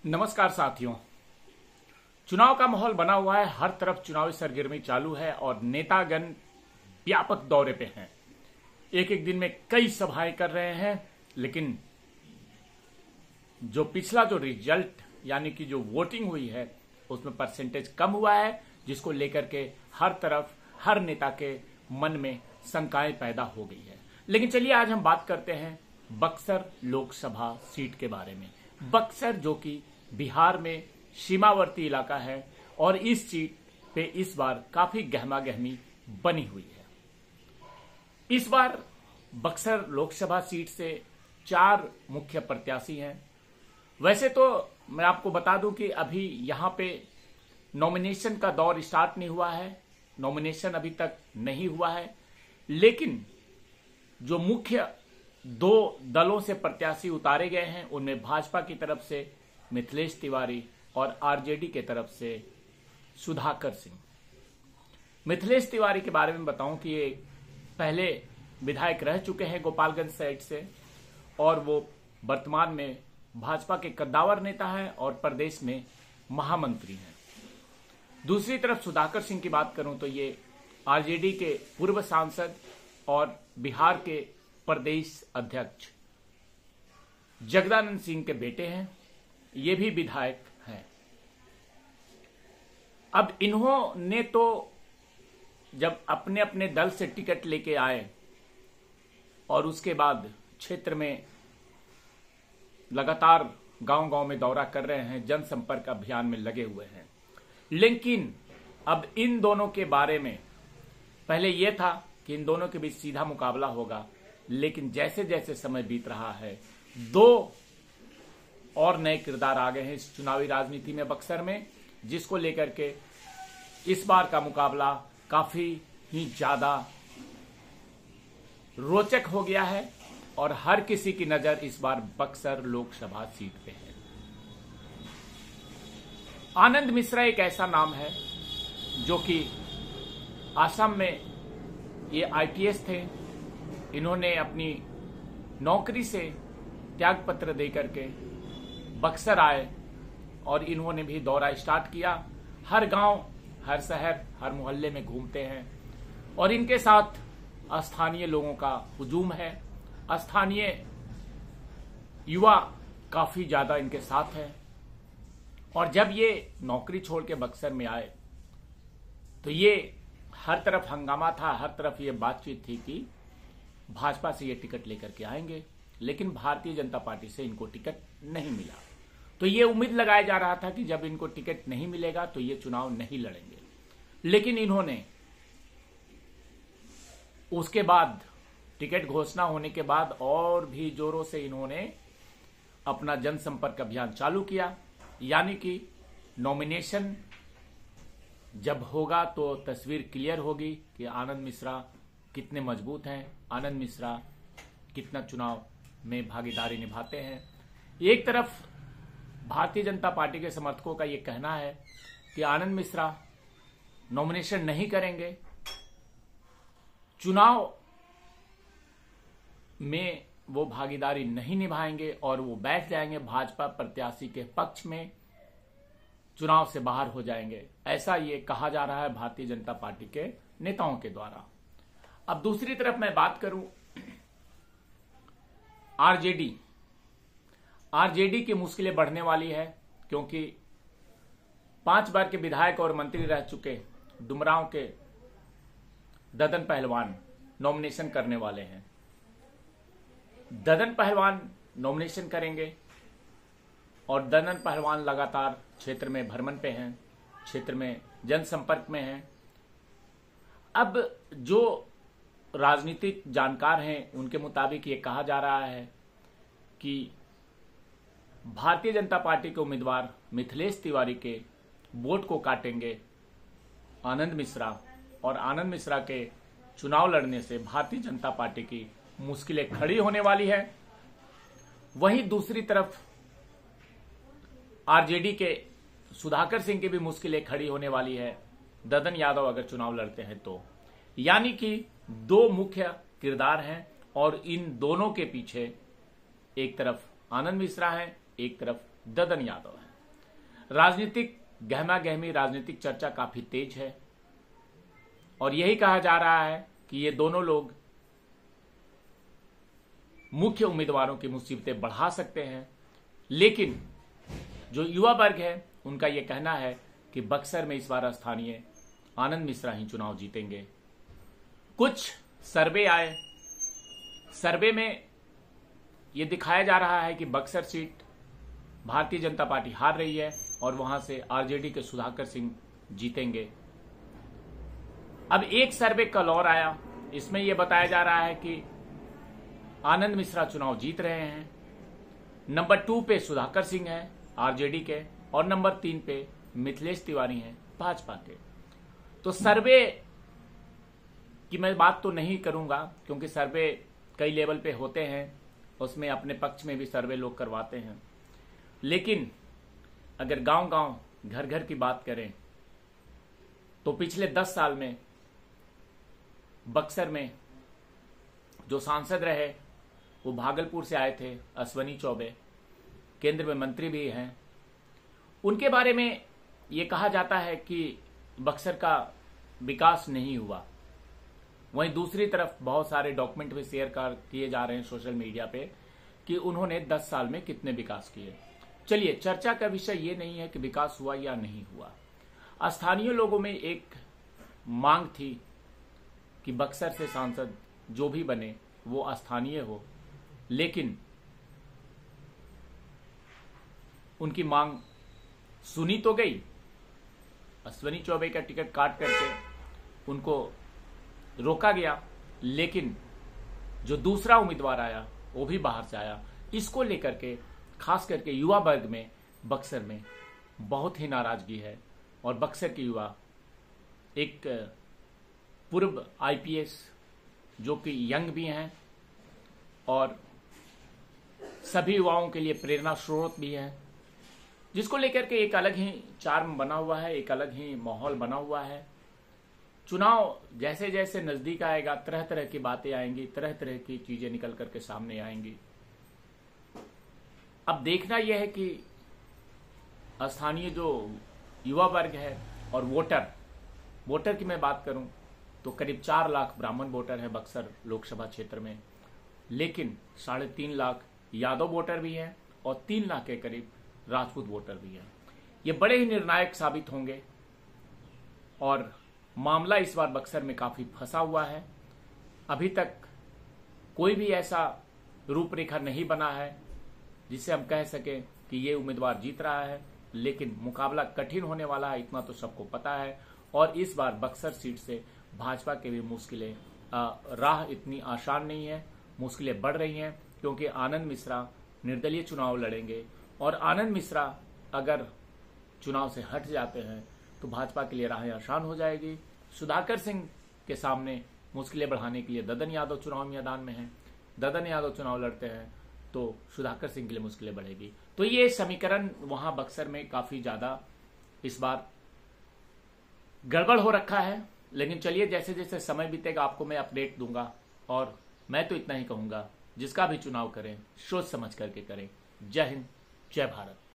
नमस्कार साथियों। चुनाव का माहौल बना हुआ है, हर तरफ चुनावी सरगर्मी चालू है और नेतागण व्यापक दौरे पे हैं। एक एक दिन में कई सभाएं कर रहे हैं, लेकिन जो पिछला जो रिजल्ट यानी कि जो वोटिंग हुई है उसमें परसेंटेज कम हुआ है, जिसको लेकर के हर तरफ हर नेता के मन में शंकाएं पैदा हो गई है। लेकिन चलिए आज हम बात करते हैं बक्सर लोकसभा सीट के बारे में। बक्सर जो कि बिहार में सीमावर्ती इलाका है और इस सीट पे इस बार काफी गहमा गहमी बनी हुई है। इस बार बक्सर लोकसभा सीट से 4 मुख्य प्रत्याशी हैं। वैसे तो मैं आपको बता दूं कि अभी यहां पे नॉमिनेशन का दौर स्टार्ट नहीं हुआ है, नॉमिनेशन अभी तक नहीं हुआ है, लेकिन जो मुख्य 2 दलों से प्रत्याशी उतारे गए हैं उनमें भाजपा की तरफ से मिथिलेश तिवारी और आरजेडी के तरफ से सुधाकर सिंह। मिथिलेश तिवारी के बारे में बताऊं कि ये पहले विधायक रह चुके हैं गोपालगंज साइड से और वो वर्तमान में भाजपा के कद्दावर नेता हैं और प्रदेश में महामंत्री हैं। दूसरी तरफ सुधाकर सिंह की बात करूं तो ये आरजेडी के पूर्व सांसद और बिहार के प्रदेश अध्यक्ष जगदानंद सिंह के बेटे हैं, ये भी विधायक हैं। अब इन्होंने तो जब अपने अपने दल से टिकट लेके आए और उसके बाद क्षेत्र में लगातार गांव-गांव में दौरा कर रहे हैं, जनसंपर्क अभियान में लगे हुए हैं। लेकिन अब इन दोनों के बारे में पहले यह था कि इन दोनों के बीच सीधा मुकाबला होगा, लेकिन जैसे जैसे समय बीत रहा है 2 और नए किरदार आ गए हैं इस चुनावी राजनीति में बक्सर में, जिसको लेकर के इस बार का मुकाबला काफी ही ज्यादा रोचक हो गया है और हर किसी की नजर इस बार बक्सर लोकसभा सीट पे है। आनंद मिश्रा एक ऐसा नाम है जो कि असम में ये आईटीएस थे। इन्होंने अपनी नौकरी से त्याग पत्र देकर के बक्सर आए और इन्होंने भी दौरा स्टार्ट किया। हर गांव, हर शहर, हर मोहल्ले में घूमते हैं और इनके साथ स्थानीय लोगों का हुजूम है। स्थानीय युवा काफी ज्यादा इनके साथ है और जब ये नौकरी छोड़ के बक्सर में आए तो ये हर तरफ हंगामा था, हर तरफ ये बातचीत थी कि भाजपा से ये टिकट लेकर के आएंगे, लेकिन भारतीय जनता पार्टी से इनको टिकट नहीं मिला। तो ये उम्मीद लगाया जा रहा था कि जब इनको टिकट नहीं मिलेगा तो ये चुनाव नहीं लड़ेंगे, लेकिन इन्होंने उसके बाद टिकट घोषणा होने के बाद और भी जोरों से इन्होंने अपना जनसंपर्क अभियान चालू किया। यानी कि नॉमिनेशन जब होगा तो तस्वीर क्लियर होगी कि आनंद मिश्रा कितने मजबूत हैं, आनंद मिश्रा कितना चुनाव में भागीदारी निभाते हैं। एक तरफ भारतीय जनता पार्टी के समर्थकों का यह कहना है कि आनंद मिश्रा नॉमिनेशन नहीं करेंगे, चुनाव में वो भागीदारी नहीं निभाएंगे और वो बैठ जाएंगे भाजपा प्रत्याशी के पक्ष में, चुनाव से बाहर हो जाएंगे। ऐसा ये कहा जा रहा है भारतीय जनता पार्टी के नेताओं के द्वारा। अब दूसरी तरफ मैं बात करूं आरजेडी की मुश्किलें बढ़ने वाली है, क्योंकि 5 बार के विधायक और मंत्री रह चुके डुमरांव के ददन पहलवान नॉमिनेशन करने वाले हैं। ददन पहलवान नॉमिनेशन करेंगे और ददन पहलवान लगातार क्षेत्र में भ्रमण पे हैं, क्षेत्र में जनसंपर्क में हैं। अब जो राजनीतिक जानकार हैं उनके मुताबिक ये कहा जा रहा है कि भारतीय जनता पार्टी के उम्मीदवार मिथिलेश तिवारी के वोट को काटेंगे आनंद मिश्रा और आनंद मिश्रा के चुनाव लड़ने से भारतीय जनता पार्टी की मुश्किलें खड़ी होने वाली है। वहीं दूसरी तरफ आरजेडी के सुधाकर सिंह की भी मुश्किलें खड़ी होने वाली है, ददन यादव अगर चुनाव लड़ते हैं तो। यानी कि 2 मुख्य किरदार हैं और इन दोनों के पीछे एक तरफ आनंद मिश्रा है, एक तरफ ददन यादव है। राजनीतिक गहमा गहमी राजनीतिक चर्चा काफी तेज है और यही कहा जा रहा है कि ये दोनों लोग मुख्य उम्मीदवारों की मुसीबतें बढ़ा सकते हैं। लेकिन जो युवा वर्ग है उनका यह कहना है कि बक्सर में इस बार स्थानीय आनंद मिश्रा ही चुनाव जीतेंगे। कुछ सर्वे आए, सर्वे में यह दिखाया जा रहा है कि बक्सर सीट भारतीय जनता पार्टी हार रही है और वहां से आरजेडी के सुधाकर सिंह जीतेंगे। अब एक सर्वे कल और आया, इसमें यह बताया जा रहा है कि आनंद मिश्रा चुनाव जीत रहे हैं। नंबर 2 पे सुधाकर सिंह है आरजेडी के और नंबर 3 पे मिथिलेश तिवारी हैं भाजपा के। तो सर्वे की मैं बात तो नहीं करूंगा क्योंकि सर्वे कई लेवल पे होते हैं, उसमें अपने पक्ष में भी सर्वे लोग करवाते हैं। लेकिन अगर गांव-गांव घर-घर की बात करें तो पिछले 10 साल में बक्सर में जो सांसद रहे वो भागलपुर से आए थे, अश्वनी चौबे, केंद्र में मंत्री भी हैं। उनके बारे में ये कहा जाता है कि बक्सर का विकास नहीं हुआ। वहीं दूसरी तरफ बहुत सारे डॉक्यूमेंट भी शेयर किए जा रहे हैं सोशल मीडिया पे कि उन्होंने 10 साल में कितने विकास किए। चलिए, चर्चा का विषय ये नहीं है कि विकास हुआ या नहीं हुआ। स्थानीय लोगों में एक मांग थी कि बक्सर से सांसद जो भी बने वो स्थानीय हो, लेकिन उनकी मांग सुनी तो गई। अश्वनी चौबे का टिकट काट करके उनको रोका गया, लेकिन जो दूसरा उम्मीदवार आया वो भी बाहर से आया। इसको लेकर के खास करके युवा वर्ग में बक्सर में बहुत ही नाराजगी है और बक्सर के युवा एक पूर्व आईपीएस जो कि यंग भी हैं और सभी युवाओं के लिए प्रेरणा स्रोत भी है, जिसको लेकर के एक अलग ही चार्म बना हुआ है, एक अलग ही माहौल बना हुआ है। चुनाव जैसे जैसे नजदीक आएगा तरह तरह की बातें आएंगी, तरह तरह की चीजें निकल करके सामने आएंगी। अब देखना यह है कि स्थानीय जो युवा वर्ग है और वोटर की मैं बात करूं तो करीब 4 लाख ब्राह्मण वोटर है बक्सर लोकसभा क्षेत्र में, लेकिन 3.5 लाख यादव वोटर भी हैं और 3 लाख के करीब राजपूत वोटर भी हैं। ये बड़े ही निर्णायक साबित होंगे और मामला इस बार बक्सर में काफी फंसा हुआ है। अभी तक कोई भी ऐसा रूपरेखा नहीं बना है जिससे हम कह सकें कि ये उम्मीदवार जीत रहा है, लेकिन मुकाबला कठिन होने वाला है, इतना तो सबको पता है। और इस बार बक्सर सीट से भाजपा के भी मुश्किलें, राह इतनी आसान नहीं है, मुश्किलें बढ़ रही हैं क्योंकि आनंद मिश्रा निर्दलीय चुनाव लड़ेंगे और आनंद मिश्रा अगर चुनाव से हट जाते हैं तो भाजपा के लिए राहें आसान हो जाएगी। सुधाकर सिंह के सामने मुश्किलें बढ़ाने के लिए ददन यादव चुनाव मैदान में हैं, ददन यादव चुनाव लड़ते हैं तो सुधाकर सिंह के लिए मुश्किलें बढ़ेगी। तो ये समीकरण वहां बक्सर में काफी ज्यादा इस बार गड़बड़ हो रखा है। लेकिन चलिए, जैसे जैसे समय बीतेगा आपको मैं अपडेट दूंगा और मैं तो इतना ही कहूंगा, जिसका भी चुनाव करें सोच समझ करके करें। जय हिंद, जय भारत।